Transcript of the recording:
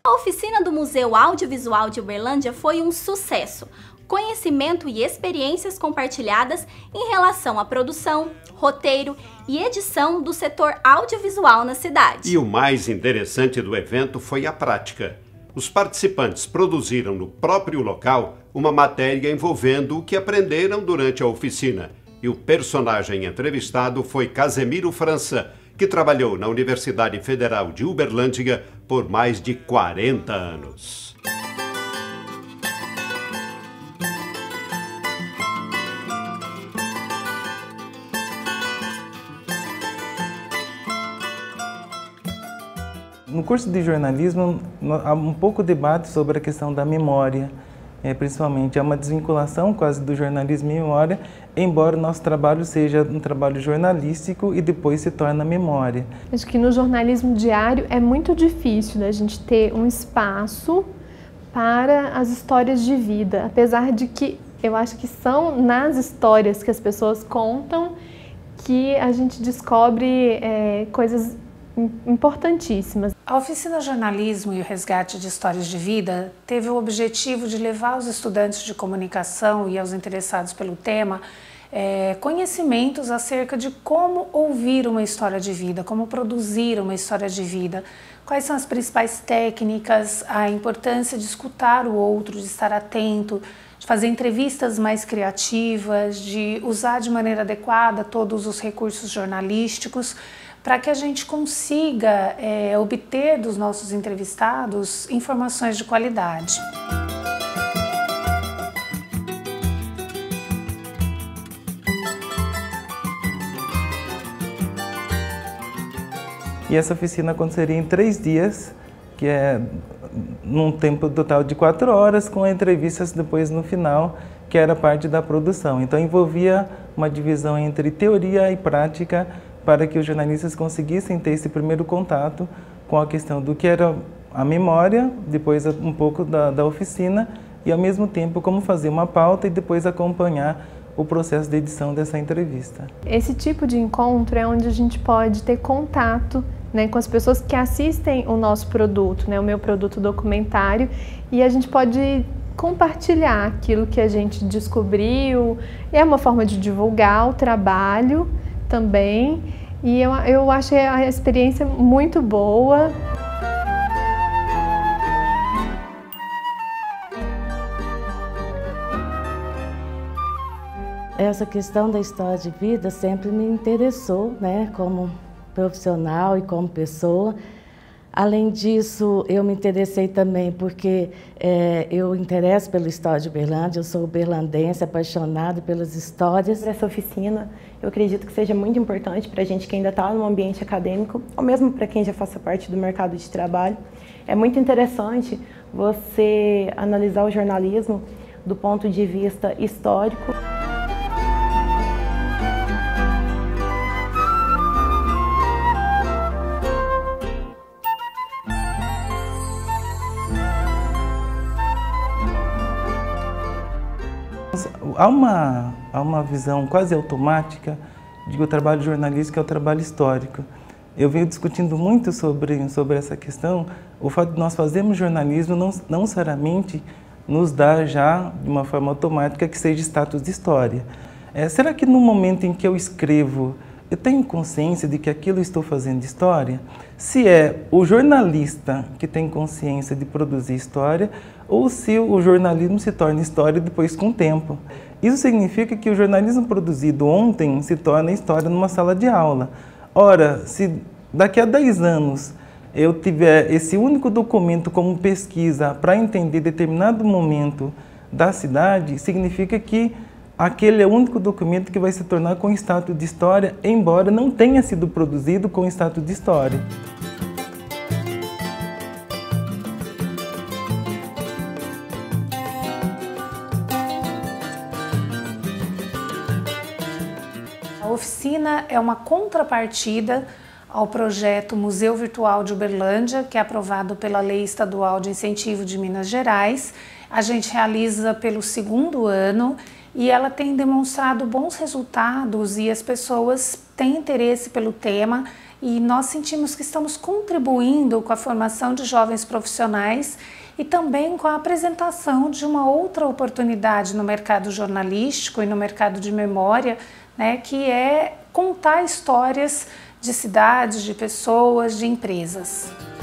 A oficina do Museu Audiovisual de Uberlândia foi um sucesso. Conhecimento e experiências compartilhadas em relação à produção, roteiro e edição do setor audiovisual na cidade. E o mais interessante do evento foi a prática. Os participantes produziram no próprio local uma matéria envolvendo o que aprenderam durante a oficina. E o personagem entrevistado foi Casemiro França, que trabalhou na Universidade Federal de Uberlândia por mais de 40 anos. No curso de jornalismo, há um pouco de debate sobre a questão da memória, principalmente. Há uma desvinculação quase do jornalismo e memória, embora o nosso trabalho seja um trabalho jornalístico e depois se torna memória. Acho que no jornalismo diário é muito difícil a gente ter um espaço para as histórias de vida, apesar de que eu acho que são nas histórias que as pessoas contam que a gente descobre coisas importantíssimas. A oficina Jornalismo e o Resgate de Histórias de Vida teve o objetivo de levar aos estudantes de comunicação e aos interessados pelo tema conhecimentos acerca de como ouvir uma história de vida, como produzir uma história de vida, quais são as principais técnicas, a importância de escutar o outro, de estar atento, de fazer entrevistas mais criativas, de usar de maneira adequada todos os recursos jornalísticos, para que a gente consiga obter dos nossos entrevistados informações de qualidade. E essa oficina aconteceria em 3 dias, que é num tempo total de 4 horas, com entrevistas depois no final, que era parte da produção. Então envolvia uma divisão entre teoria e prática, para que os jornalistas conseguissem ter esse primeiro contato com a questão do que era a memória, depois um pouco da oficina, e ao mesmo tempo como fazer uma pauta e depois acompanhar o processo de edição dessa entrevista. Esse tipo de encontro é onde a gente pode ter contato, né, com as pessoas que assistem o nosso produto, né, o meu produto documentário, e a gente pode compartilhar aquilo que a gente descobriu. É uma forma de divulgar o trabalho também, e eu achei a experiência muito boa. Essa questão da história de vida sempre me interessou, né, como profissional e como pessoa. Além disso, eu me interessei também porque eu interesso pela história de Uberlândia, eu sou uberlandense, apaixonada pelas histórias. Essa oficina, eu acredito que seja muito importante para a gente que ainda está no ambiente acadêmico, ou mesmo para quem já faça parte do mercado de trabalho. É muito interessante você analisar o jornalismo do ponto de vista histórico. Há uma visão quase automática de que o trabalho jornalístico é o trabalho histórico. Eu venho discutindo muito sobre essa questão. O fato de nós fazermos jornalismo não necessariamente nos dá já, de uma forma automática, que seja status de história. Será que no momento em que eu escrevo, eu tenho consciência de que aquilo eu estou fazendo história? Se é o jornalista que tem consciência de produzir história, ou se o jornalismo se torna história depois com o tempo. Isso significa que o jornalismo produzido ontem se torna história numa sala de aula. Ora, se daqui a 10 anos eu tiver esse único documento como pesquisa para entender determinado momento da cidade, significa que aquele é o único documento que vai se tornar com status de história, embora não tenha sido produzido com status de história. A oficina é uma contrapartida ao projeto Museu Virtual de Uberlândia, que é aprovado pela Lei Estadual de Incentivo de Minas Gerais. A gente realiza pelo 2º ano e ela tem demonstrado bons resultados e as pessoas têm interesse pelo tema e nós sentimos que estamos contribuindo com a formação de jovens profissionais e também com a apresentação de uma outra oportunidade no mercado jornalístico e no mercado de memória, né, que é contar histórias de cidades, de pessoas, de empresas.